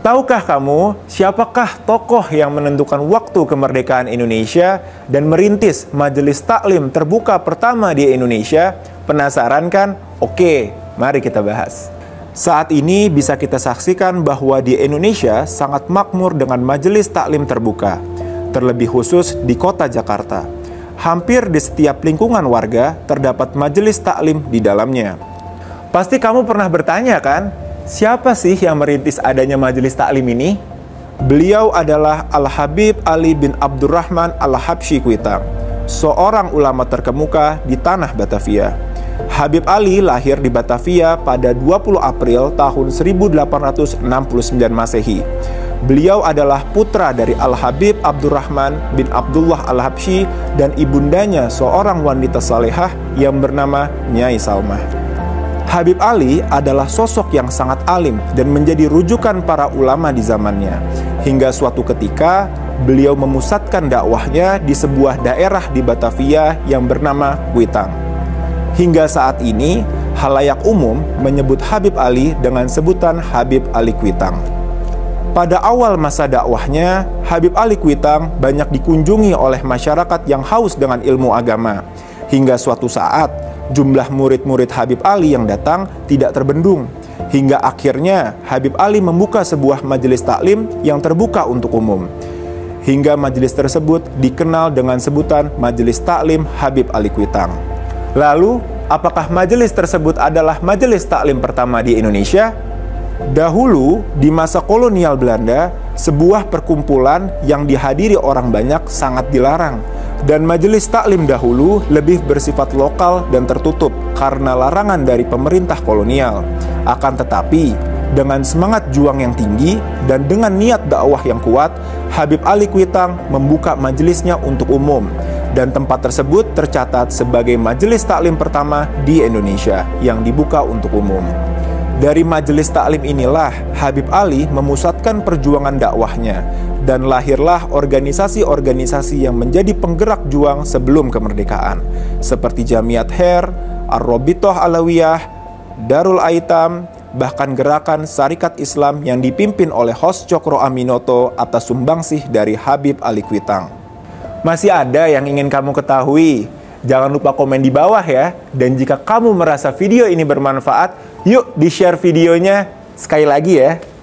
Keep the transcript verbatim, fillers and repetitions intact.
Tahukah kamu siapakah tokoh yang menentukan waktu kemerdekaan Indonesia dan merintis majelis taklim terbuka pertama di Indonesia? Penasaran kan? Oke, mari kita bahas. Saat ini bisa kita saksikan bahwa di Indonesia sangat makmur dengan majelis taklim terbuka, terlebih khusus di kota Jakarta. Hampir di setiap lingkungan warga terdapat majelis taklim di dalamnya. Pasti kamu pernah bertanya kan? Siapa sih yang merintis adanya majelis taklim ini? Beliau adalah Al-Habib Ali bin Abdurrahman Al-Habsyi Kuitang, seorang ulama terkemuka di tanah Batavia. Habib Ali lahir di Batavia pada dua puluh April tahun seribu delapan ratus enam puluh sembilan Masehi. Beliau adalah putra dari Al-Habib Abdurrahman bin Abdullah Al-Habsyi dan ibundanya seorang wanita salehah yang bernama Nyai Salmah. Habib Ali adalah sosok yang sangat alim dan menjadi rujukan para ulama di zamannya. Hingga suatu ketika, beliau memusatkan dakwahnya di sebuah daerah di Batavia yang bernama Kuitang. Hingga saat ini, halayak umum menyebut Habib Ali dengan sebutan Habib Ali Kuitang. Pada awal masa dakwahnya, Habib Ali Kuitang banyak dikunjungi oleh masyarakat yang haus dengan ilmu agama. Hingga suatu saat, jumlah murid-murid Habib Ali yang datang tidak terbendung. Hingga akhirnya Habib Ali membuka sebuah majelis taklim yang terbuka untuk umum. Hingga majelis tersebut dikenal dengan sebutan Majelis Taklim Habib Ali Kuitang. Lalu, apakah majelis tersebut adalah majelis taklim pertama di Indonesia? Dahulu, di masa kolonial Belanda, sebuah perkumpulan yang dihadiri orang banyak sangat dilarang. Dan majelis taklim dahulu lebih bersifat lokal dan tertutup karena larangan dari pemerintah kolonial. Akan tetapi, dengan semangat juang yang tinggi dan dengan niat dakwah yang kuat, Habib Ali Kuitang membuka majelisnya untuk umum. Dan tempat tersebut tercatat sebagai majelis taklim pertama di Indonesia yang dibuka untuk umum. Dari majelis taklim inilah Habib Ali memusatkan perjuangan dakwahnya dan lahirlah organisasi-organisasi yang menjadi penggerak juang sebelum kemerdekaan seperti Jamiat Khair, Ar-Robitoh Alawiyah, Darul Aitam, bahkan gerakan Syarikat Islam yang dipimpin oleh Hos Cokro Aminoto atas sumbangsih dari Habib Ali Kuitang. Masih ada yang ingin kamu ketahui? Jangan lupa komen di bawah ya. Dan jika kamu merasa video ini bermanfaat, yuk di-share videonya sekali lagi ya.